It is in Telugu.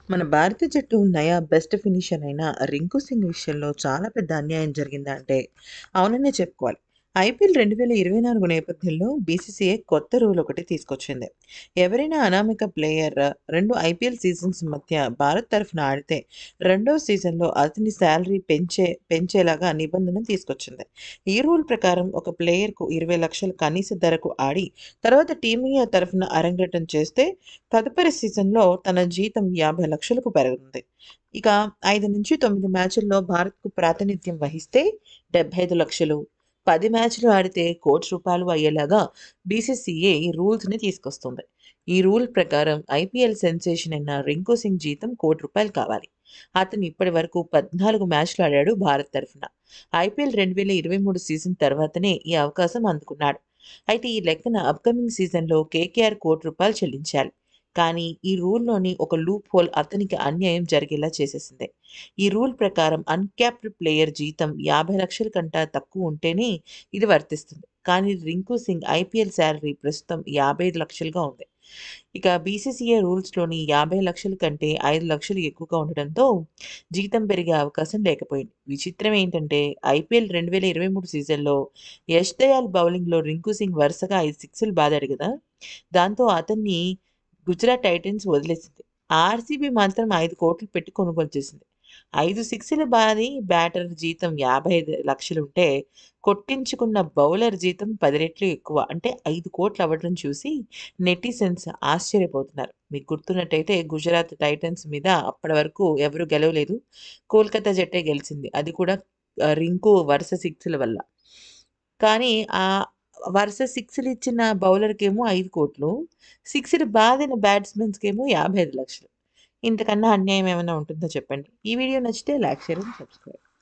మన భారత జట్టు నయా బెస్ట్ ఫినిషర్ అయిన రింకు సింగ్ విషయంలో చాలా పెద్ద అన్యాయం జరిగిందా అంటే అవుననే చెప్పుకోవాలి. ఐపీఎల్ 2024 నేపథ్యంలో బీసీసీఐ కొత్త రూల్ ఒకటి తీసుకొచ్చింది. ఎవరైనా అనామక ప్లేయర్ 2 ఐపీఎల్ సీజన్స్ మధ్య భారత్ తరఫున ఆడితే రెండో సీజన్లో అతని శాలరీ పెంచేలాగా నిబంధన తీసుకొచ్చింది. ఈ రూల్ ప్రకారం ఒక ప్లేయర్కు 20 లక్షల కనీస ధరకు ఆడి తర్వాత టీమిండియా తరఫున అరంగేట్రం చేస్తే తదుపరి సీజన్‌లో తన జీతం 50 లక్షలకు పెరగనుంది. ఇక 5-9 మ్యాచుల్లో భారత్‌కు ప్రాతినిధ్యం వహిస్తే 75 లక్షలు, 10 మ్యాచ్‌లు ఆడితే రూ. 1,00,00,000 అయ్యేలాగా బీసీసీఐ రూల్స్‌ని తీసుకొస్తుంది. ఈ రూల్ ప్రకారం ఐపీఎల్ సెన్సేషన్ అయిన రింకు సింగ్ జీతం రూ. 1,00,00,000 కావాలి. అతను ఇప్పటివరకు 14 మ్యాచ్‌లు ఆడాడు భారత్ తరఫున. ఐపీఎల్ 2023 సీజన్ తర్వాతనే ఈ అవకాశం అందుకున్నాడు. అయితే ఈ లెక్కన అప్‌కమింగ్ సీజన్‌లో కేకేఆర్ రూ. 1,00,00,000 చెల్లించాలి. కానీ ఈ రూల్‌లోని ఒక లూప్ హోల్ అతనికి అన్యాయం జరిగేలా చేసేసింది. ఈ రూల్ ప్రకారం అన్‌క్యాప్డ్ ప్లేయర్ జీతం 50 లక్షల కంటే తక్కువ ఉంటేనే ఇది వర్తిస్తుంది. కానీ రింకు సింగ్ ఐపీఎల్ సాలరీ ప్రస్తుతం 55 లక్షలుగా ఉంది. ఇక బీసీసీఐ రూల్స్‌లోని 50 లక్షల కంటే 5 లక్షలు ఎక్కువగా ఉండడంతో జీతం పెరిగే అవకాశం లేకపోయింది. విచిత్రం ఏంటంటే ఐపీఎల్ 2023 సీజన్‌లో యష్ దయాల్ బౌలింగ్‌లో రింకు సింగ్ వరుసగా 5 సిక్స్‌లు బాదాడు గదా! దాంతో అతన్ని గుజరాత్ టైటన్స్ వదిలేసింది. ఆర్‌సీబీ మాత్రం 5,00,00,000 పెట్టి కొనుగోలు చేసింది. 5 సిక్స్‌లు బాది బ్యాటర్ జీతం 55 లక్షలుంటే, కొట్టించుకున్న బౌలర్ జీతం 10 రెట్లు ఎక్కువ. అంటే 5,00,00,000 అవ్వడం చూసి నెటిజన్స్ ఆశ్చర్యపోతున్నారు. మీకు గుర్తున్నట్టయితే గుజరాత్ టైటన్స్ మీద అప్పటి వరకు ఎవరు గెలవలేదు. కోల్కతా జట్టే గెలిచింది. అది కూడా రింకు వరుస సిక్స్‌ల వల్ల. కానీ వరుస సిక్స్‌లిచ్చిన బౌలర్‌కేమో 5,00,00,000, సిక్స్‌లు బాదిన బ్యాట్స్‌మెన్స్‌కేమో 55,00,000. ఇంతకన్నా అన్యాయం ఏమన్నా ఉంటుందా చెప్పండి. ఈ వీడియో నచ్చితే లైక్, షేర్ అండ్ సబ్స్క్రైబ్.